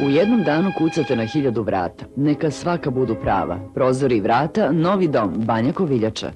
U jednom danu kucate na 1000 vrata. Neka svaka budu prava. Prozori i vrata, novi dom, Banja Koviljača.